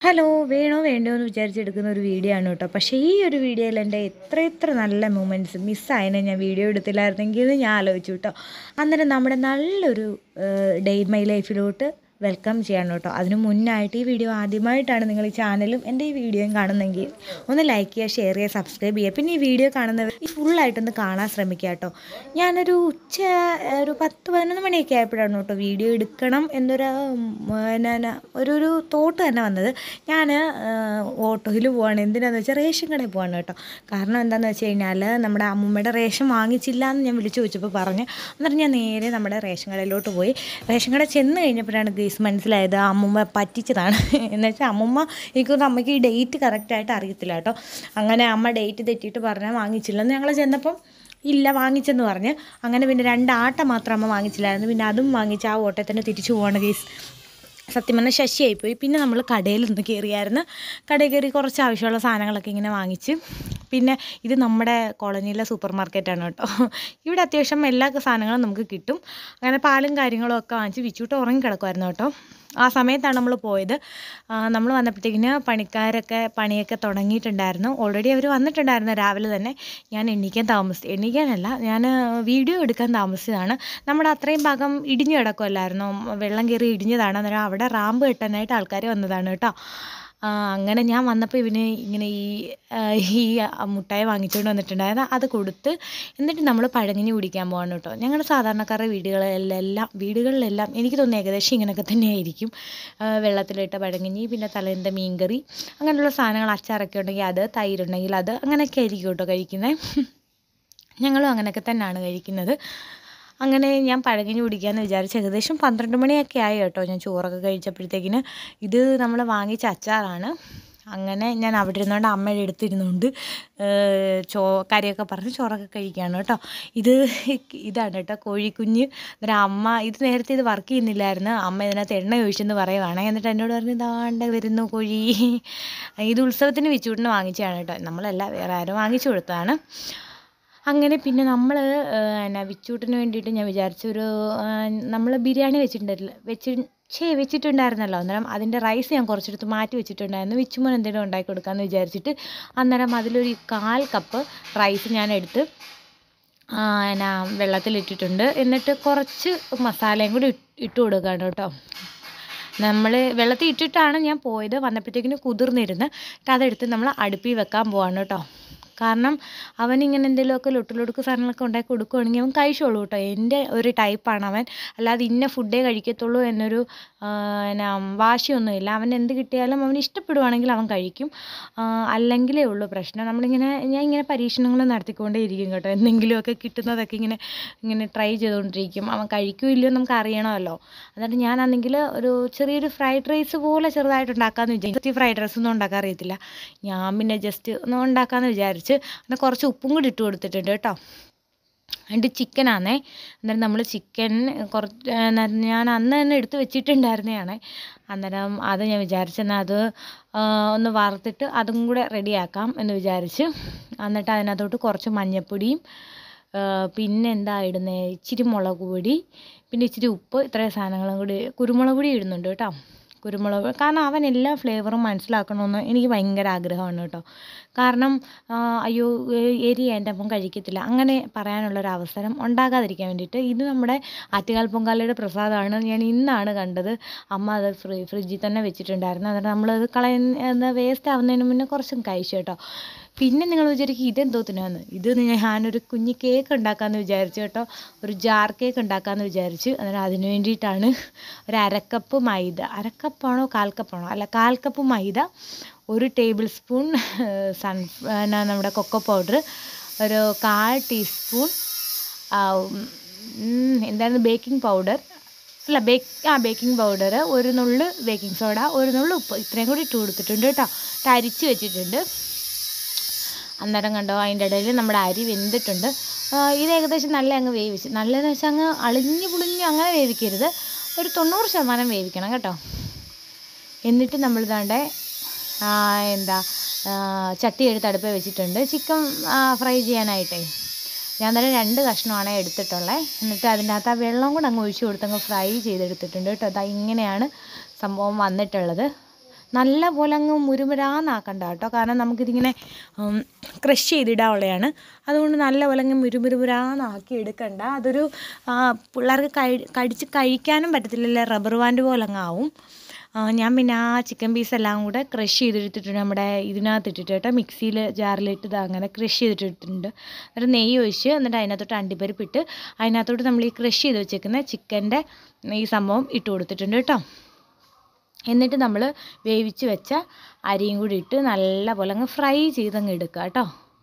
Hello വേണോ വേണ്ടോ എന്ന് വിചാരിച്ചെടുക്കുന്ന ഒരു വീഡിയോ ആണ് കേട്ടോ. പക്ഷേ ഈ ഒരു വീഡിയോയിൽ എൻ്റെ എത്ര നല്ല മൊമെൻറ്റ്സ് മിസ്സായതിനെ ഞാൻ വീഡിയോ എടുത്തില്ലായിരുന്നെങ്കിൽ എന്ന് ഞാൻ ആലോചിച്ചു കേട്ടോ. അന്നേരം നമ്മുടെ നല്ലൊരു ഡേ ഇൻ മൈ ലൈഫിലോട്ട് വെൽക്കം ചെയ്യണം കേട്ടോ. അതിന് മുന്നായിട്ട് ഈ വീഡിയോ ആദ്യമായിട്ടാണ് നിങ്ങൾ ഈ ചാനലും എൻ്റെ ഈ വീഡിയോയും കാണുന്നെങ്കിൽ ഒന്ന് ലൈക്ക് ചെയ്യുക, ഷെയർ ചെയ്യുക, സബ്സ്ക്രൈബ് ചെയ്യുക. പിന്നെ ഈ വീഡിയോ കാണുന്നവർ ഈ ഫുള്ളായിട്ടൊന്ന് കാണാൻ ശ്രമിക്കുക കേട്ടോ. ഞാനൊരു ഒരു 10-11 മണിയൊക്കെ ആയപ്പോഴാണ് കേട്ടോ വീഡിയോ എടുക്കണം എന്നൊരു ഒരു തോട്ട് തന്നെ വന്നത്. ഞാൻ ഓട്ടോയിൽ പോവാണ്. എന്തിനാണെന്ന് വെച്ചാൽ റേഷൻ കടയിൽ പോവാണ് കേട്ടോ. കാരണം എന്താണെന്ന് വെച്ച് കഴിഞ്ഞാൽ നമ്മുടെ അമ്മൂമ്മയുടെ റേഷൻ വാങ്ങിച്ചില്ല എന്ന് ഞാൻ വിളിച്ചു ചോദിച്ചപ്പോൾ പറഞ്ഞ്. അന്നേരം ഞാൻ നേരെ നമ്മുടെ റേഷൻ കടയിലോട്ട് പോയി. റേഷൻ കട ചെന്ന് കഴിഞ്ഞപ്പോഴാണ് മനസ്സിലായത് അമ്മൂമ്മ പറ്റിച്ചതാണ്. എന്ന് വെച്ചാൽ അമ്മൂമ്മ എനിക്കൊന്നും അമ്മയ്ക്ക് ഈ ഡേറ്റ് കറക്റ്റായിട്ട് അറിയത്തില്ല കേട്ടോ. അങ്ങനെ അമ്മ ഡേറ്റ് തെറ്റിയിട്ട് പറഞ്ഞാൽ വാങ്ങിച്ചില്ലെന്ന് ഞങ്ങൾ ചെന്നപ്പം ഇല്ല വാങ്ങിച്ചെന്ന് പറഞ്ഞ്. അങ്ങനെ പിന്നെ 2 ആട്ട മാത്രം അമ്മ വാങ്ങിച്ചില്ലായിരുന്നു. പിന്നെ അതും വാങ്ങിച്ച് ആ ഓട്ടത്തിൽ തന്നെ തിരിച്ചു പോവാണ് ഗൈസ്. സത്യം പറഞ്ഞാൽ ശശിയായിപ്പോയി. പിന്നെ നമ്മൾ കടയിൽ നിന്ന് കയറിയായിരുന്നു. കടയിൽ കയറി കുറച്ച് ആവശ്യമുള്ള സാധനങ്ങളൊക്കെ ഇങ്ങനെ വാങ്ങിച്ച്. പിന്നെ ഇത് നമ്മുടെ കോളനിയിലെ സൂപ്പർ മാർക്കറ്റാണ് കേട്ടോ. ഇവിടെ അത്യാവശ്യം എല്ലാ സാധനങ്ങളും നമുക്ക് കിട്ടും. അങ്ങനെ പാലും കാര്യങ്ങളും ഒക്കെ വാങ്ങിച്ച് വിച്ചൂട്ട് ഉറങ്ങി കിടക്കുമായിരുന്നു കേട്ടോ. ആ സമയത്താണ് നമ്മൾ പോയത്. നമ്മൾ വന്നപ്പോഴത്തേക്കിന് പണിക്കാരൊക്കെ പണിയൊക്കെ തുടങ്ങിയിട്ടുണ്ടായിരുന്നു. ഓൾറെഡി അവർ വന്നിട്ടുണ്ടായിരുന്നു രാവിലെ തന്നെ. ഞാൻ എണീക്കാനല്ല, ഞാൻ വീഡിയോ എടുക്കാൻ താമസിച്ചതാണ്. നമ്മുടെ അത്രയും ഭാഗം ഇടിഞ്ഞു കിടക്കുമല്ലായിരുന്നു, വെള്ളം കയറി ഇടിഞ്ഞതാണ്. അന്നേരം അവിടെ റാമ്പ് കെട്ടാനായിട്ട് ആൾക്കാർ വന്നതാണ് കേട്ടോ. അങ്ങനെ ഞാൻ വന്നപ്പോൾ ഇങ്ങനെ ഈ മുട്ടായി വാങ്ങിച്ചുകൊണ്ട് വന്നിട്ടുണ്ടായിരുന്നു. അത് കൊടുത്ത് എന്നിട്ട് നമ്മൾ പഴങ്കഞ്ഞി കുടിക്കാൻ പോവാണ് കേട്ടോ. ഞങ്ങളുടെ സാധാരണക്കാരുടെ വീടുകളിലെല്ലാം എനിക്ക് തോന്നുന്നു ഏകദേശം ഇങ്ങനെയൊക്കെ തന്നെയായിരിക്കും. വെള്ളത്തിലിട്ട പഴങ്കഞ്ഞി, പിന്നെ തലേന്നത്തെ മീൻകറി, അങ്ങനെയുള്ള സാധനങ്ങൾ, അച്ചാറൊക്കെ ഉണ്ടെങ്കിൽ അത്, തൈരുണ്ടെങ്കിൽ അത്, അങ്ങനെയൊക്കെ ആയിരിക്കും കേട്ടോ കഴിക്കുന്നത്. ഞങ്ങളും അങ്ങനെയൊക്കെ തന്നെയാണ് കഴിക്കുന്നത്. അങ്ങനെ ഞാൻ പഴങ്കഞ്ഞി കുടിക്കാമെന്ന് വിചാരിച്ച് ഏകദേശം 12 മണിയൊക്കെ ആയി കേട്ടോ ഞാൻ ചോറൊക്കെ കഴിച്ചപ്പോഴത്തേക്കിന്. ഇത് നമ്മൾ വാങ്ങിച്ച അച്ചാറാണ്. അങ്ങനെ ഞാൻ അവിടെ ഇരുന്നുകൊണ്ട് അമ്മയുടെ അടുത്തിരുന്നുകൊണ്ട് കറിയൊക്കെ പറഞ്ഞ് ചോറൊക്കെ കഴിക്കുകയാണ് കേട്ടോ. ഇതാണ് കേട്ടോ കോഴിക്കുഞ്ഞ്. അന്നേരം അമ്മ നേരത്തെ ഇത് വർക്ക് ചെയ്യുന്നില്ലായിരുന്നു. അമ്മ ഇതിനകത്ത് എണ്ണ ഒഴിച്ചെന്ന് പറയുവാണ്. എന്നിട്ട് എന്നോട് പറഞ്ഞു ഇതാണ്ട് വരുന്നു കോഴി. ഇത് ഉത്സവത്തിന് വിച്ചൂട്ടിന് വാങ്ങിച്ചതാണ് കേട്ടോ. നമ്മളല്ല, വേറെ ആരും വാങ്ങിച്ചു കൊടുത്തതാണ്. അങ്ങനെ പിന്നെ നമ്മൾ വിച്ചൂട്ടിന് വേണ്ടിയിട്ട് ഞാൻ വിചാരിച്ചൊരു നമ്മൾ ബിരിയാണി വെച്ചിട്ടുണ്ടായിരുന്നല്ലോ. അന്നേരം അതിൻ്റെ റൈസ് ഞാൻ കുറച്ചെടുത്ത് മാറ്റി വെച്ചിട്ടുണ്ടായിരുന്നു. വിച്ചുമോൻ എന്തെങ്കിലും ഉണ്ടാക്കി കൊടുക്കാമെന്ന് വിചാരിച്ചിട്ട് അന്നേരം അതിലൊരു 1/4 കപ്പ് റൈസ് ഞാൻ എടുത്ത് വെള്ളത്തിലിട്ടിട്ടുണ്ട്. എന്നിട്ട് കുറച്ച് മസാലയും കൂടി ഇട്ട് കൊടുക്കുകയാണ് കേട്ടോ. നമ്മൾ വെള്ളത്തിൽ ഇട്ടിട്ടാണ് ഞാൻ പോയത്. വന്നപ്പോഴത്തേക്കിന് കുതിർന്നിരുന്ന് അതെടുത്ത് നമ്മൾ അടുപ്പിൽ വെക്കാൻ പോവാണ് കേട്ടോ. കാരണം അവനിങ്ങനെ എന്തെങ്കിലുമൊക്കെ ലൊട്ടുലൊടുക്ക് സാധനങ്ങളൊക്കെ ഉണ്ടാക്കി കൊടുക്കുകയാണെങ്കിൽ അവൻ കഴിച്ചോളൂ കേട്ടോ. എൻ്റെ ഒരു ടൈപ്പാണ് അവൻ. അല്ലാതെ ഇന്ന ഫുഡേ കഴിക്കത്തുള്ളൂ എന്നൊരു വാശിയൊന്നുമില്ല. അവൻ എന്ത് കിട്ടിയാലും അവന് ഇഷ്ടപ്പെടുവാണെങ്കിൽ അവൻ കഴിക്കും. അല്ലെങ്കിലേ ഉള്ളൂ പ്രശ്നം. ഞാൻ ഇങ്ങനെ പരീക്ഷണങ്ങൾ നടത്തിക്കൊണ്ടേ ഇരിക്കും കേട്ടോ. എന്തെങ്കിലുമൊക്കെ കിട്ടുന്നതൊക്കെ ഇങ്ങനെ ട്രൈ ചെയ്തുകൊണ്ടിരിക്കും. അവൻ കഴിക്കുമോ ഇല്ലയോ നമുക്ക് അറിയണമല്ലോ. എന്നിട്ട് ഞാനാണെങ്കിൽ ഒരു ചെറിയൊരു ഫ്രൈഡ് റൈസ് പോലെ ചെറുതായിട്ട് ഉണ്ടാക്കാമെന്ന് വിചാരിച്ചു. ഫ്രൈഡ് റൈസ് ഒന്നും ഉണ്ടാക്കാൻ അറിയത്തില്ല. ഞാൻ പിന്നെ ജസ്റ്റ് ഒന്ന് ഉണ്ടാക്കാമെന്ന് വിചാരിച്ചു. എന്നാൽ കുറച്ച് ഉപ്പും കൂടി ഇട്ട് കൊടുത്തിട്ടുണ്ട് കേട്ടോ. എന്നിട്ട് ചിക്കനാണേ. അന്നേരം നമ്മൾ ചിക്കൻ ഞാൻ അന്ന് തന്നെ എടുത്ത് വെച്ചിട്ടുണ്ടായിരുന്നതാണ്. അന്നേരം അത് ഞാൻ വിചാരിച്ചെന്നാൽ അത് ഒന്ന് വറുത്തിട്ട് അതും കൂടെ റെഡിയാക്കാം എന്ന് വിചാരിച്ച്. എന്നിട്ട് അതിനകത്തോട്ട് കുറച്ച് മഞ്ഞൾപ്പൊടിയും പിന്നെ എന്താ ഇടുന്നത്, ഇച്ചിരി മുളക് പൊടി, പിന്നെ ഇച്ചിരി ഉപ്പ്, ഇത്രയും സാധനങ്ങളും കൂടി, കുരുമുളക് പൊടി ഇടുന്നുണ്ട് കേട്ടോ. കാരണം അവൻ എല്ലാ ഫ്ലേവറും മനസ്സിലാക്കണമെന്ന് എനിക്ക് ഭയങ്കര ആഗ്രഹമാണ് കേട്ടോ. കാരണം അയ്യോ എരി എൻ്റെ അപ്പം കഴിക്കത്തില്ല അങ്ങനെ പറയാനുള്ളൊരവസരം ഉണ്ടാകാതിരിക്കാൻ വേണ്ടിയിട്ട്. ഇത് നമ്മുടെ ആറ്റുകാൽ പൊങ്കാലയുടെ പ്രസാദമാണ്. ഞാൻ ഇന്നാണ് കണ്ടത്. അമ്മ അത് ഫ്രിഡ്ജിൽ തന്നെ വെച്ചിട്ടുണ്ടായിരുന്നു. എന്നിട്ട് നമ്മളത് വേസ്റ്റ് ആവുന്നതിന് മുന്നേ കുറച്ചും കഴിച്ചു കേട്ടോ. പിന്നെ നിങ്ങൾ വിചാരിക്കും ഇതെന്തോത്തിനാന്ന്. ഞാനൊരു കുഞ്ഞ് കേക്ക് ഉണ്ടാക്കാമെന്ന് വിചാരിച്ചു കേട്ടോ. ഒരു ജാർ കേക്ക് ഉണ്ടാക്കാമെന്ന് വിചാരിച്ചു. അന്നേരം അതിന് വേണ്ടിയിട്ടാണ് ഒരു 1/2 കപ്പ് മൈദ, 1/2 കപ്പാണോ 1/4 കപ്പാണോ, അല്ല 1/4 കപ്പ് മൈദ, 1 ടേബിൾ സ്പൂൺ നമ്മുടെ കൊക്കോ പൗഡർ, ഒരു 1/4 teaspoon baking powder, baking powder, 1 നുള്ള് ബേക്കിംഗ് സോഡ, 1 നുള്ള് ഉപ്പ്, ഇത്രയും കൂടി ഇട്ട് കൊടുത്തിട്ടുണ്ട് കേട്ടോ. അരിച്ച് വെച്ചിട്ടുണ്ട്. അന്നേരം കണ്ടോ അതിൻ്റെ ഇടയിൽ നമ്മുടെ അരി വെന്തിട്ടുണ്ട്. ഇത് ഏകദേശം നല്ല അങ്ങ് വേവിച്ച്, നല്ലതെന്ന് വെച്ചാൽ അങ്ങ് അളിഞ്ഞ് പുളിഞ്ഞ് അങ്ങനെ വേവിക്കരുത്, ഒരു 90% വേവിക്കണം കേട്ടോ. എന്നിട്ട് നമ്മൾ ചട്ടി എടുത്ത് അടുപ്പിൽ വെച്ചിട്ടുണ്ട് ചിക്കൻ ഫ്രൈ ചെയ്യാനായിട്ടേ. ഞാൻ തന്നെ 2 കഷ്ണമാണ് എടുത്തിട്ടുള്ളത്. എന്നിട്ട് അതിൻ്റെ അകത്ത് ആ വെള്ളം കൂടെ അങ്ങ് ഒഴിച്ച് കൊടുത്തങ്ങ് ഫ്രൈ ചെയ്തെടുത്തിട്ടുണ്ട് കേട്ടോ. ഇങ്ങനെയാണ് സംഭവം വന്നിട്ടുള്ളത്. നല്ല പോലെ അങ്ങ് മുരുമുരാന്നാക്കണ്ട കേട്ടോ, കാരണം നമുക്കിതിങ്ങനെ ക്രഷ് ചെയ്തിടാനുള്ളതാണ്. അതുകൊണ്ട് നല്ല പോലെ അങ്ങ് മുരുമുരാന്നാക്കി എടുക്കണ്ട. അതൊരു പിള്ളേർക്ക് കടിച്ച് കഴിക്കാനും പറ്റത്തില്ലല്ലേ, റബ്ബർ ബാൻഡ് പോലെ അങ്ങ് ആവും. ഞാൻ പിന്നെ ആ ചിക്കൻ പീസെല്ലാം കൂടെ ക്രഷ് ചെയ്തെടുത്തിട്ടുണ്ട്, നമ്മുടെ ഇതിനകത്ത് ഇട്ടിട്ട് കേട്ടോ, മിക്സിയിൽ ജാറിലിട്ട് അങ്ങനെ ക്രഷ് ചെയ്തിട്ടിട്ടുണ്ട്. എന്നിട്ട് നെയ്യ് ഒഴിച്ച് എന്നിട്ട് അതിനകത്തോട്ട് അണ്ടിപ്പരിപ്പിട്ട് അതിനകത്തോട്ട് നമ്മൾ ഈ ക്രഷ് ചെയ്ത് വെച്ചേക്കുന്ന ചിക്കൻ്റെ ഈ സംഭവം ഇട്ട് കൊടുത്തിട്ടുണ്ട് കേട്ടോ. എന്നിട്ട് നമ്മൾ വേവിച്ച് വെച്ച അരിയും കൂടി ഇട്ട് നല്ല പോലെ അങ്ങ് ഫ്രൈ ചെയ്തങ്ങ് എടുക്കുക കേട്ടോ.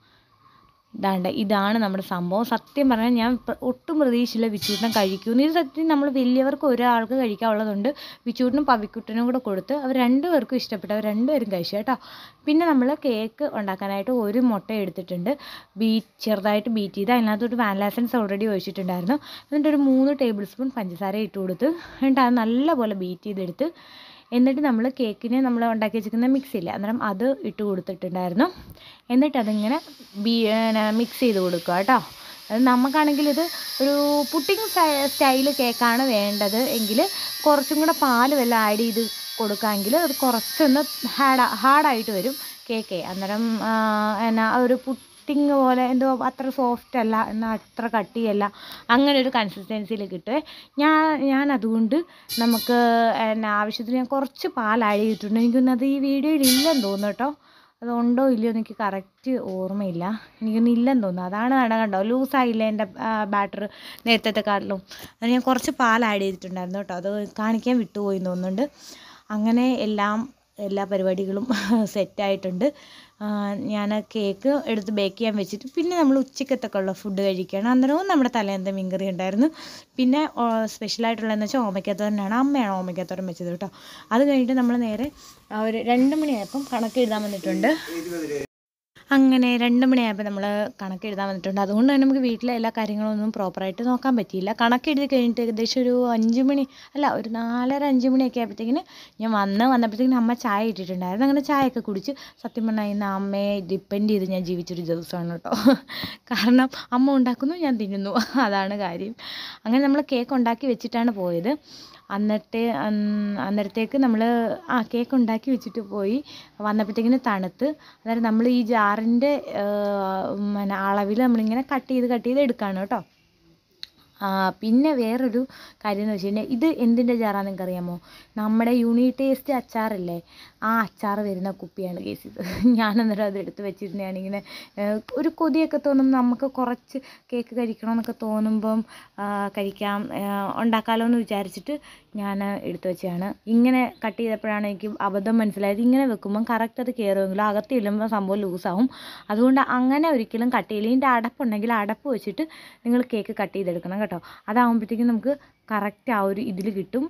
ഇതാണ് നമ്മുടെ സംഭവം. സത്യം പറഞ്ഞാൽ ഞാൻ ഒട്ടും പ്രതീക്ഷയില്ല വിച്ചൂട്ടൻ കഴിക്കുമെന്ന്. ഇത് സത്യം നമ്മൾ വലിയവർക്ക് ഒരാൾക്ക് കഴിക്കാനുള്ളതുണ്ട്. വിച്ചൂട്ടനും പവിക്കുട്ടനും കൂടെ കൊടുത്ത് അവർ രണ്ടുപേർക്കും ഇഷ്ടപ്പെട്ടു, അവർ രണ്ടുപേരും കഴിച്ചു കേട്ടോ. പിന്നെ നമ്മൾ കേക്ക് ഉണ്ടാക്കാനായിട്ട് ഒരു മുട്ട എടുത്തിട്ടുണ്ട്, ചെറുതായിട്ട് ബീറ്റ് ചെയ്ത് അതിനകത്തോട്ട് വാനില എസൻസ് ഓൾറെഡി ഒഴിച്ചിട്ടുണ്ടായിരുന്നു. എന്നിട്ട് ഒരു 3 ടേബിൾ സ്പൂൺ പഞ്ചസാര ഇട്ട് കൊടുത്ത് എന്നിട്ട് അത് നല്ലപോലെ ബീറ്റ് ചെയ്തെടുത്ത് എന്നിട്ട് നമ്മൾ കേക്കിന് നമ്മൾ ഉണ്ടാക്കി വെച്ചിരിക്കുന്ന മിക്സിയില്ല, അന്നേരം അത് ഇട്ട് കൊടുത്തിട്ടുണ്ടായിരുന്നു. എന്നിട്ട് അതിങ്ങനെ മിക്സ് ചെയ്ത് കൊടുക്കുക കേട്ടോ. അത് നമുക്കാണെങ്കിൽ ഇത് ഒരു പുഡിംഗ് സ്റ്റൈൽ കേക്കാണ് വേണ്ടത് എങ്കിൽ കുറച്ചും കൂടെ പാല് വല്ല ആഡ് ചെയ്ത് കൊടുക്കാമെങ്കിൽ അത് കുറച്ചൊന്ന് ഹാർഡായിട്ട് വരും കേക്കേ. അന്നേരം ഒരു പുഡിംഗ് പോലെ എന്തോ അത്ര സോഫ്റ്റ് അല്ല, എന്നാൽ അത്ര കട്ടിയല്ല, അങ്ങനെ ഒരു കൺസിസ്റ്റൻസിയിൽ കിട്ടുമേ. ഞാൻ അതുകൊണ്ട് നമുക്ക് ആവശ്യത്തിന് ഞാൻ കുറച്ച് പാൽ ആഡ് ചെയ്തിട്ടുണ്ട്. എനിക്കൊന്നത് ഈ വീഡിയോയിൽ ഇല്ലെന്ന് തോന്നുന്നു കേട്ടോ, അതുണ്ടോ ഇല്ലയോ എനിക്ക് കറക്റ്റ് ഓർമ്മയില്ല, എനിക്കൊന്നും ഇല്ലെന്ന് തോന്നുന്നു. അതാണ് കണ്ടോ ലൂസായില്ല എൻ്റെ ബാറ്റർ നേരത്തെക്കാട്ടിലും. അത് ഞാൻ കുറച്ച് പാൽ ആഡ് ചെയ്തിട്ടുണ്ടായിരുന്നു കേട്ടോ, അത് കാണിക്കാൻ വിട്ടുപോയി തോന്നുന്നുണ്ട്. അങ്ങനെ എല്ലാ പരിപാടികളും സെറ്റായിട്ടുണ്ട്. ഞാൻ കേക്ക് എടുത്ത് ബേക്ക് ചെയ്യാൻ വെച്ചിട്ട് പിന്നെ നമ്മൾ ഉച്ചക്കത്തൊക്കെ ഉള്ള ഫുഡ് കഴിക്കുകയാണ്. അന്നേരവും നമ്മുടെ തലേന്നത്തെ മീൻകറി ഉണ്ടായിരുന്നു. പിന്നെ സ്പെഷ്യലായിട്ടുള്ളതെന്ന് വെച്ചാൽ ഓമയ്ക്കാത്തോരനാണ്, അമ്മയാണ് ഓമയ്ക്കാത്തോരൻ വെച്ചത് കേട്ടോ. അത് കഴിഞ്ഞിട്ട് നമ്മൾ നേരെ ഒരു 2 മണിയായപ്പം കണക്ക് എഴുതാൻ വന്നിട്ടുണ്ട്. അങ്ങനെ 2 മണിയായപ്പോൾ നമ്മൾ കണക്ക് എഴുതാൻ വന്നിട്ടുണ്ട്. അതുകൊണ്ട് തന്നെ നമുക്ക് വീട്ടിലെ എല്ലാ കാര്യങ്ങളൊന്നും പ്രോപ്പറായിട്ട് നോക്കാൻ പറ്റിയില്ല. കണക്ക് എഴുതി കഴിഞ്ഞിട്ട് ഏകദേശം ഒരു 5 മണി അല്ല ഒരു 4:30-5 മണിയൊക്കെ ആയപ്പോഴത്തേക്കിന് ഞാൻ വന്നപ്പോഴത്തേക്കിന് അമ്മ ചായ ഇട്ടിട്ടുണ്ടായിരുന്നു. അങ്ങനെ ചായയൊക്കെ കുടിച്ച് സത്യം പറഞ്ഞാൽ ഇന്ന് അമ്മയെ ഡിപ്പെൻഡ് ചെയ്ത് ഞാൻ ജീവിച്ചൊരു ദിവസമാണ് കേട്ടോ. കാരണം അമ്മ ഉണ്ടാക്കുന്നു, ഞാൻ തിന്നുന്നു, അതാണ് കാര്യം. അങ്ങനെ നമ്മൾ കേക്ക് ഉണ്ടാക്കി വെച്ചിട്ടാണ് പോയത്. അന്നേരത്തേക്ക് നമ്മൾ കേക്ക് ഉണ്ടാക്കി വെച്ചിട്ട് പോയി. വന്നപ്പോഴത്തേക്കിന് തണുത്ത്. അന്നേരം നമ്മൾ ഈ ജാറിൻ്റെ അളവിൽ നമ്മളിങ്ങനെ കട്ട് ചെയ്ത് എടുക്കുകയാണ് കേട്ടോ. പിന്നെ വേറൊരു കാര്യം എന്ന് വെച്ച് കഴിഞ്ഞാൽ ഇത് എന്തിൻ്റെ ജാറാണെന്ന് നിങ്ങൾക്ക് അറിയാമോ? നമ്മുടെ യൂണിടേസ്റ്റ് അച്ചാറില്ലേ, ആ അച്ചാർ വരുന്ന കുപ്പിയാണ് കേസ് ഇത്. ഞാനന്നേരം അത് എടുത്ത് വെച്ചിരുന്നതാണിങ്ങനെ ഒരു കൊതിയൊക്കെ തോന്നുമ്പോൾ നമുക്ക് കുറച്ച് കേക്ക് കഴിക്കണമെന്നൊക്കെ തോന്നുമ്പം ഉണ്ടാക്കാമല്ലോ എന്ന് വിചാരിച്ചിട്ട് ഞാൻ എടുത്ത് വെച്ചതാണ്. ഇങ്ങനെ കട്ട് ചെയ്തപ്പോഴാണ് എനിക്ക് അബദ്ധം മനസ്സിലായത്. ഇങ്ങനെ വെക്കുമ്പം കറക്റ്റ് അത് കയറുമെങ്കിലും അകത്ത് ചെല്ലുമ്പോൾ സംഭവം ലൂസാവും. അതുകൊണ്ട് അങ്ങനെ ഒരിക്കലും കട്ട് ചെയ്യില്ല. ഇതിൻ്റെ അടപ്പുണ്ടെങ്കിൽ അടപ്പ് വെച്ചിട്ട് നിങ്ങൾ കേക്ക് കട്ട് ചെയ്തെടുക്കണം കേട്ടോ. അതാകുമ്പോഴത്തേക്കും നമുക്ക് കറക്റ്റ് ആ ഒരു ഇതിൽ കിട്ടും,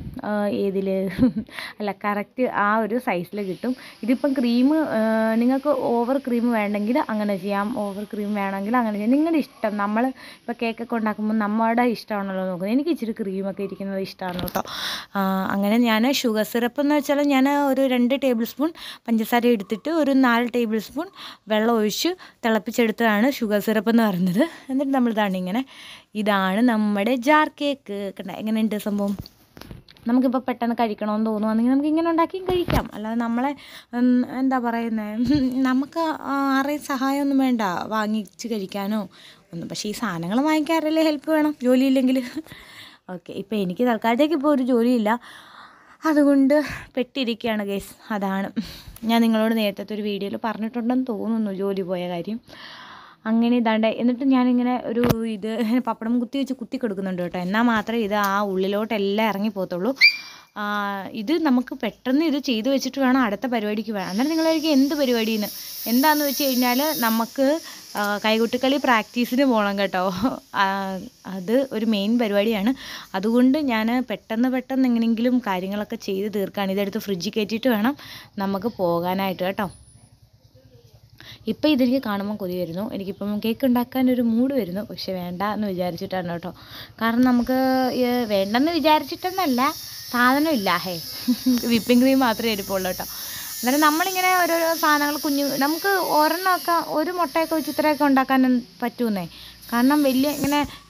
കറക്റ്റ് ആ ഒരു സൈസിൽ കിട്ടും. ഇതിപ്പം നിങ്ങൾക്ക് ഓവർ ക്രീം വേണമെങ്കിൽ അങ്ങനെ ചെയ്യാം, ഓവർ ക്രീം വേണമെങ്കിൽ അങ്ങനെ ചെയ്യാം, നിങ്ങളുടെ ഇഷ്ടം. നമ്മൾ ഇപ്പോൾ കേക്കൊക്കെ ഉണ്ടാക്കുമ്പോൾ നമ്മുടെ ഇഷ്ടമാണല്ലോ നോക്കുന്നത്. എനിക്ക് ഇച്ചിരി ക്രീമൊക്കെ ഇരിക്കുന്നത് ഇഷ്ടമാണ് കേട്ടോ. അങ്ങനെ ഞാൻ ഷുഗർ സിറപ്പ് എന്ന് വെച്ചാൽ ഞാൻ ഒരു 2 ടേബിൾ സ്പൂൺ പഞ്ചസാര എടുത്തിട്ട് ഒരു 4 ടേബിൾ സ്പൂൺ വെള്ളം ഒഴിച്ച് തിളപ്പിച്ചെടുത്തതാണ് ഷുഗർ സിറപ്പ് എന്ന് പറയുന്നത്. എന്നിട്ട് ഇതാണ് നമ്മുടെ ജാർ കേക്ക്. കണ്ട എങ്ങനെയുണ്ട് സംഭവം? നമുക്കിപ്പോൾ പെട്ടെന്ന് കഴിക്കണമെന്ന് തോന്നുവാണെങ്കിൽ നമുക്ക് ഇങ്ങനെ ഉണ്ടാക്കിയും കഴിക്കാം. അല്ലാതെ നമ്മളെ എന്താ പറയുന്നത്, നമുക്ക് ആരെയും സഹായമൊന്നും വേണ്ട വാങ്ങിച്ച് കഴിക്കാനോ ഒന്നും. പക്ഷേ ഈ സാധനങ്ങൾ വാങ്ങിക്കാറില്ലേ, ഹെൽപ്പ് വേണം ജോലിയില്ലെങ്കിൽ. ഓക്കെ, ഇപ്പോൾ എനിക്ക് തൽക്കാലത്തേക്ക് ഇപ്പോൾ ഒരു ജോലിയില്ല, അതുകൊണ്ട് പെട്ടിരിക്കുകയാണ് ഗൈസ്. അതാണ് ഞാൻ നിങ്ങളോട് നേരത്തെ ഒരു വീഡിയോയിൽ പറഞ്ഞിട്ടുണ്ടെന്ന് തോന്നുന്നു ജോലി പോയ കാര്യം. അങ്ങനെ എന്നിട്ട് ഞാനിങ്ങനെ പപ്പടം കുത്തി കൊടുക്കുന്നുണ്ട് കേട്ടോ. എന്നാൽ മാത്രമേ ഇത് ആ ഉള്ളിലോട്ടെല്ലാം ഇറങ്ങിപ്പോകത്തുള്ളൂ. ഇത് നമുക്ക് പെട്ടെന്ന് ഇത് ചെയ്ത് വെച്ചിട്ട് വേണം അടുത്ത പരിപാടിക്ക് വേണം. അന്നേരം നിങ്ങളായിരിക്കും എന്ത് പരിപാടിയെന്ന്. എന്താണെന്ന് വെച്ച് കഴിഞ്ഞാൽ നമുക്ക് കൈകൊട്ടിക്കളി പ്രാക്ടീസിന് പോകണം കേട്ടോ. അത് ഒരു മെയിൻ പരിപാടിയാണ്. അതുകൊണ്ട് ഞാൻ പെട്ടെന്ന് എങ്ങനെയെങ്കിലും കാര്യങ്ങളൊക്കെ ചെയ്ത് തീർക്കുകയാണ്. ഇതെടുത്ത് ഫ്രിഡ്ജിൽ കയറ്റിയിട്ട് വേണം നമുക്ക് പോകാനായിട്ട് കേട്ടോ. ഇപ്പം ഇതെനിക്ക് കാണുമ്പോൾ കൊതി വരുന്നു. എനിക്കിപ്പം കേക്ക് ഉണ്ടാക്കാനൊരു മൂഡ് വരുന്നു. പക്ഷെ വേണ്ട എന്ന് വിചാരിച്ചിട്ടാണ് കേട്ടോ. കാരണം നമുക്ക് വേണ്ടെന്ന് വിചാരിച്ചിട്ടെന്നല്ല, സാധനം ഇല്ല. വിപ്പിംഗ് ക്രീം മാത്രമേ ഇരിപ്പുള്ളൂ കേട്ടോ. അന്നേരം നമ്മളിങ്ങനെ ഓരോരോ സാധനങ്ങൾ നമുക്ക് ഒരെണ്ണമൊക്കെ ഒരു മുട്ടയൊക്കെ വെച്ച് ഇത്രയൊക്കെ ഉണ്ടാക്കാൻ പറ്റുമെന്നേ. കാരണം വലിയ ഇങ്ങനെ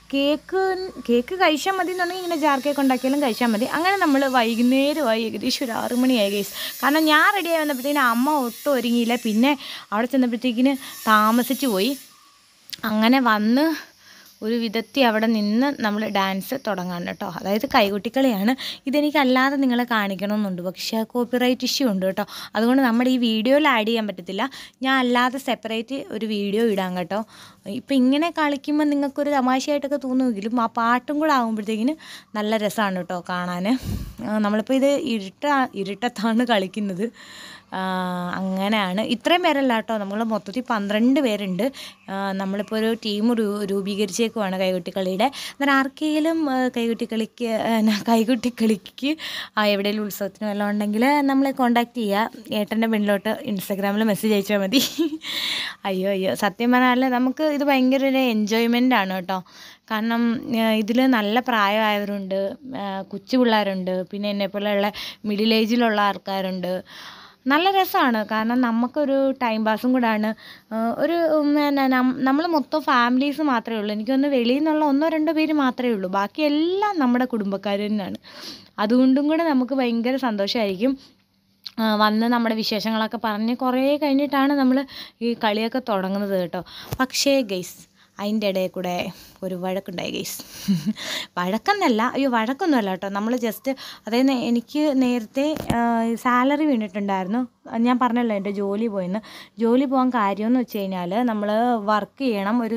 കേക്ക് കഴിച്ചാൽ മതി എന്നുണ്ടെങ്കിൽ ഇങ്ങനെ ജാർ കേക്ക് ഉണ്ടാക്കിയാലും കഴിച്ചാൽ മതി. അങ്ങനെ നമ്മൾ വൈകുന്നേരമായി ഏകദേശം ഒരു 6 മണിയായി ഗൈസ്. കാരണം ഞാൻ റെഡിയായി വന്നപ്പോഴത്തേക്കിന് അമ്മ ഒട്ടും ഒരുങ്ങിയില്ല. പിന്നെ അവിടെ ചെന്നപ്പോഴത്തേക്കിന് താമസിച്ച് പോയി. അങ്ങനെ വന്ന് ഒരു വിധത്തിൽ അവിടെ നിന്ന് നമ്മൾ ഡാൻസ് തുടങ്ങാൻ കേട്ടോ. അതായത് കൈകൊട്ടിക്കളിയാണ്. ഇതെനിക്കല്ലാതെ നിങ്ങളെ കാണിക്കണമെന്നുണ്ട്, പക്ഷേ കോപ്പിറൈറ്റ് ഇഷ്യൂ ഉണ്ട് കേട്ടോ. അതുകൊണ്ട് നമ്മുടെ ഈ വീഡിയോയിൽ ആഡ് ചെയ്യാൻ പറ്റത്തില്ല. ഞാൻ അല്ലാതെ സെപ്പറേറ്റ് ഒരു വീഡിയോ ഇടാം കേട്ടോ. ഇപ്പം ഇങ്ങനെ കളിക്കുമ്പോൾ നിങ്ങൾക്കൊരു തമാശയായിട്ടൊക്കെ തോന്നുമെങ്കിലും ആ പാട്ടും കൂടെ ആകുമ്പോഴത്തേക്കിന് നല്ല രസമാണ് കേട്ടോ കാണാൻ. നമ്മളിപ്പോൾ ഇത് ഇരുട്ടത്താണ് കളിക്കുന്നത്. അങ്ങനെയാണ്. ഇത്രയും പേരല്ല കേട്ടോ, നമ്മൾ മൊത്തത്തിൽ 12 പേരുണ്ട്. നമ്മളിപ്പോൾ ഒരു ടീം രൂപീകരിച്ചേക്കുവാണ് കൈകൊട്ടിക്കളിയുടെ. എന്നാൽ ആർക്കെങ്കിലും കൈകൊട്ടിക്കളിക്ക് എവിടെയെങ്കിലും ഉത്സവത്തിന് വല്ലതും ഉണ്ടെങ്കിൽ നമ്മളെ കോൺടാക്റ്റ് ചെയ്യുക. ഏട്ടൻ്റെ പെണ്ണിലോട്ട് ഇൻസ്റ്റാഗ്രാമിൽ മെസ്സേജ് അയച്ചാൽ മതി. അയ്യോ സത്യം പറഞ്ഞാൽ നമുക്ക് ഇത് ഭയങ്കര ഒരു എൻജോയ്മെൻ്റ് ആണ് കേട്ടോ. കാരണം ഇതിൽ നല്ല പ്രായമായവരുണ്ട്, കൊച്ചു പിള്ളേരുണ്ട്, പിന്നെ എന്നെപ്പോലെയുള്ള മിഡിൽ ഏജിലുള്ള ആൾക്കാരുണ്ട്. നല്ല രസമാണ്. കാരണം നമുക്കൊരു ടൈം പാസും കൂടാണ്. ഒരു നമ്മൾ മൊത്തം ഫാമിലീസ് മാത്രമേ ഉള്ളൂ. എനിക്കൊന്ന് വെളിയിൽ നിന്നുള്ള 1-2 പേര് മാത്രമേ ഉള്ളൂ. ബാക്കിയെല്ലാം നമ്മുടെ കുടുംബക്കാർ തന്നെയാണ്. അതുകൊണ്ടും കൂടെ നമുക്ക് ഭയങ്കര സന്തോഷമായിരിക്കും. വന്ന് നമ്മുടെ വിശേഷങ്ങളൊക്കെ പറഞ്ഞ് കുറേ കഴിഞ്ഞിട്ടാണ് നമ്മൾ ഈ കളിയൊക്കെ തുടങ്ങുന്നത് കേട്ടോ. പക്ഷേ ഗൈസ്, അതിൻ്റെ ഇടയിൽ കൂടെ ഒരു വഴക്കുണ്ടായി ഗൈസ്. വഴക്കെന്നല്ല, വഴക്കൊന്നുമല്ല കേട്ടോ. നമ്മൾ ജസ്റ്റ്, അതായത് എനിക്ക് നേരത്തെ സാലറി വീണിട്ടുണ്ടായിരുന്നു. ഞാൻ പറഞ്ഞല്ലോ എൻ്റെ ജോലി പോയെന്ന്. ജോലി പോകാൻ കാര്യമെന്ന് വെച്ച് കഴിഞ്ഞാൽ നമ്മൾ വർക്ക് ചെയ്യണം. ഒരു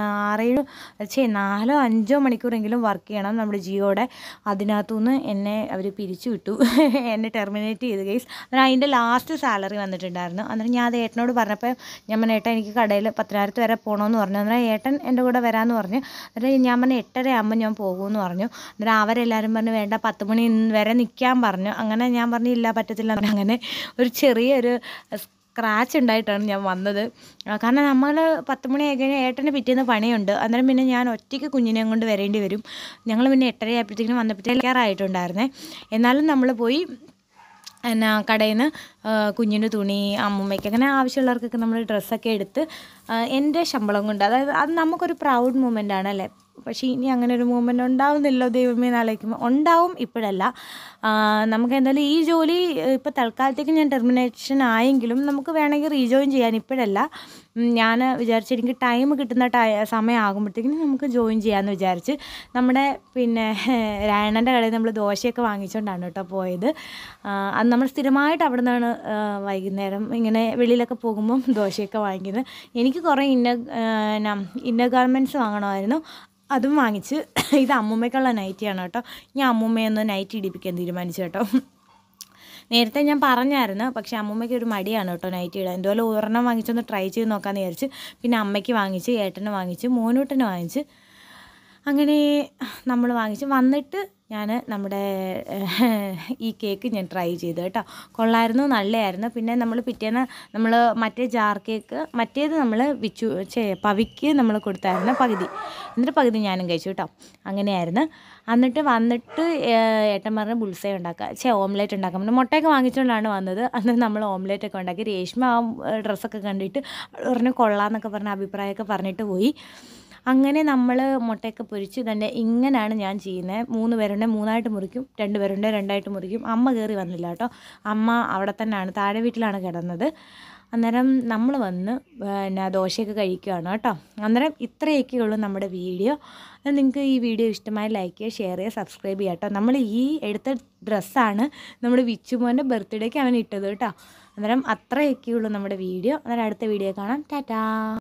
4-5 മണിക്കൂറെങ്കിലും വർക്ക് ചെയ്യണം നമ്മുടെ ജിയോടെ. അതിനകത്തുനിന്ന് എന്നെ അവർ പിരിച്ചു വിട്ടു. എന്നെ ടെർമിനേറ്റ് ചെയ്തു ഗൈസ്. അന്നേരം അതിൻ്റെ ലാസ്റ്റ് സാലറി വന്നിട്ടുണ്ടായിരുന്നു. അന്നേരം ഞാൻ അത് ഏട്ടനോട് പറഞ്ഞപ്പോൾ ഞാൻ പറഞ്ഞു, ഏട്ടൻ എനിക്ക് കടയിൽ 10,000 വരെ പോകണമെന്ന് പറഞ്ഞു. അന്നേരം ഏട്ടൻ എൻ്റെ കൂടെ വരാമെന്ന് പറഞ്ഞു. അന്നേരം ഞാൻ പറഞ്ഞു 8:30 ആകുമ്പോൾ ഞാൻ പോകുമെന്ന് പറഞ്ഞു. അന്നേരം അവരെല്ലാവരും പറഞ്ഞു വേണ്ട 10 മണി വരെ നിൽക്കാൻ പറഞ്ഞു. അങ്ങനെ ഞാൻ പറഞ്ഞു ഇല്ല പറ്റത്തില്ല. അങ്ങനെ ഒരു ചെറിയൊരു സ്ക്രാച്ച് ഉണ്ടായിട്ടാണ് ഞാൻ വന്നത്. കാരണം നമ്മൾ 10 മണി ആയി കഴിഞ്ഞാൽ ഏട്ടന് പിറ്റേന്ന് പണിയുണ്ട്. അന്നേരം പിന്നെ ഞാൻ ഒറ്റയ്ക്ക് കുഞ്ഞിനെയും കൊണ്ട് വരേണ്ടി വരും. ഞങ്ങൾ പിന്നെ 8:30 ആയപ്പോഴത്തേക്കും വന്നപ്പോഴത്തേക്കും കയറായിട്ടുണ്ടായിരുന്നേ. എന്നാലും നമ്മൾ പോയി കടയിൽ നിന്ന് കുഞ്ഞിൻ്റെ തുണി, അമ്മൂമ്മയ്ക്ക് അങ്ങനെ ആവശ്യമുള്ളവർക്കൊക്കെ നമ്മൾ ഡ്രസ്സൊക്കെ എടുത്ത് എൻ്റെ ശമ്പളം കൊണ്ട്, അതായത് അത് നമുക്കൊരു പ്രൗഡ് മൂമെൻ്റ് ആണ് അല്ലേ. പക്ഷേ ഇനി അങ്ങനെ ഒരു മൂമെൻ്റ് ഉണ്ടാവുന്നില്ലോ ദൈവമേ എന്നാലോചിക്കുമ്പോൾ. ഉണ്ടാവും, ഇപ്പോഴല്ല. നമുക്ക് എന്തായാലും ഈ ജോലി ഇപ്പോൾ തൽക്കാലത്തേക്ക് ഞാൻ ടെർമിനേഷൻ ആയെങ്കിലും നമുക്ക് വേണമെങ്കിൽ റീജോയിൻ ചെയ്യാൻ. ഇപ്പോഴല്ല, ഞാൻ വിചാരിച്ചു എനിക്ക് ടൈം കിട്ടുന്ന സമയമാകുമ്പോഴത്തേക്കും നമുക്ക് ജോയിൻ ചെയ്യാമെന്ന് വിചാരിച്ച്. നമ്മുടെ പിന്നെ രായണ്ണൻ്റെ കടയിൽ നമ്മൾ ദോശയൊക്കെ വാങ്ങിച്ചുകൊണ്ടാണ് കേട്ടോ പോയത്. അത് നമ്മൾ സ്ഥിരമായിട്ട് അവിടെ നിന്നാണ് വൈകുന്നേരം ഇങ്ങനെ വെളിയിലൊക്കെ പോകുമ്പം ദോശയൊക്കെ വാങ്ങിക്കുന്നത്. എനിക്ക് കുറേ ഇന്നർ ഗാർമെൻറ്റ്സ് വാങ്ങണമായിരുന്നു. അതും വാങ്ങിച്ച്. ഇത് അമ്മൂമ്മയ്ക്കുള്ള നൈറ്റിയാണ് കേട്ടോ. ഞാൻ അമ്മൂമ്മയൊന്ന് നൈറ്റി ഇടിപ്പിക്കാൻ തീരുമാനിച്ചു കേട്ടോ. നേരത്തെ ഞാൻ പറഞ്ഞായിരുന്നു, പക്ഷേ അമ്മൂമ്മയ്ക്ക് ഒരു മടിയാണ് കേട്ടോ നൈറ്റി ഇടാൻ. ഇതുപോലെ ഒരെണ്ണം വാങ്ങിച്ചൊന്ന് ട്രൈ ചെയ്ത് നോക്കാമെന്ന് വിചാരിച്ച്. പിന്നെ അമ്മയ്ക്ക് വാങ്ങിച്ച്, ഏട്ടന് വാങ്ങിച്ച്, മോനൂട്ടന് വാങ്ങിച്ച്. അങ്ങനെ നമ്മൾ വാങ്ങിച്ച് വന്നിട്ട് ഞാൻ നമ്മുടെ ഈ കേക്ക് ഞാൻ ട്രൈ ചെയ്തു കേട്ടോ. കൊള്ളായിരുന്നു, നല്ലതായിരുന്നു. പിന്നെ നമ്മൾ പിറ്റേന്ന് നമ്മൾ മറ്റേ ജാർ കേക്ക്, മറ്റേത് നമ്മൾ പവിക്ക് നമ്മൾ കൊടുത്തായിരുന്നു പകുതി. എന്നിട്ട് പകുതി ഞാനും കഴിച്ചു കേട്ടോ. അങ്ങനെയായിരുന്നു. എന്നിട്ട് വന്നിട്ട് ഏട്ടൻ പറഞ്ഞ് ബുൾസൈ ഉണ്ടാക്കുക, ഓംലേറ്റ് ഉണ്ടാക്കാൻ. പിന്നെ മുട്ടയൊക്കെ വാങ്ങിച്ചുകൊണ്ടാണ് വന്നത്. അന്ന് നമ്മൾ ഓംലേറ്റൊക്കെ ഉണ്ടാക്കി. രേഷ്മ ആ ഡ്രസ്സൊക്കെ കണ്ടിട്ട് പറഞ്ഞ് കൊള്ളാമെന്നൊക്കെ പറഞ്ഞ അഭിപ്രായമൊക്കെ പറഞ്ഞിട്ട് പോയി. അങ്ങനെ നമ്മൾ മുട്ടയൊക്കെ പൊരിച്ച് തന്നെ ഇങ്ങനെയാണ് ഞാൻ ചെയ്യുന്നത്. 3 പേരുണ്ട് 3ആയിട്ട് മുറിക്കും, 2 പേരുണ്ട് 2ആയിട്ട് മുറിക്കും. അമ്മ കയറി വന്നില്ല കേട്ടോ. അമ്മ അവിടെ തന്നെയാണ്, താഴെ വീട്ടിലാണ് കിടന്നത്. അന്നേരം നമ്മൾ വന്ന് പിന്നെ ദോശയൊക്കെ കഴിക്കുകയാണ് കേട്ടോ. അന്നേരം ഇത്രയൊക്കെയുള്ളൂ നമ്മുടെ വീഡിയോ. നിങ്ങൾക്ക് ഈ വീഡിയോ ഇഷ്ടമായി ലൈക്ക് ചെയ്യുക, ഷെയർ ചെയ്യുക, സബ്സ്ക്രൈബ് ചെയ്യുക കേട്ടോ. നമ്മൾ ഈ എടുത്ത ഡ്രസ്സാണ് നമ്മുടെ വിച്ചുമോൻ്റെ ബർത്ത്ഡേക്ക് അവൻ ഇട്ടത് കേട്ടോ. അന്നേരം അത്രയൊക്കെയുള്ളൂ നമ്മുടെ വീഡിയോ. അന്നേരം അടുത്ത വീഡിയോ കാണാം. ടാറ്റാ.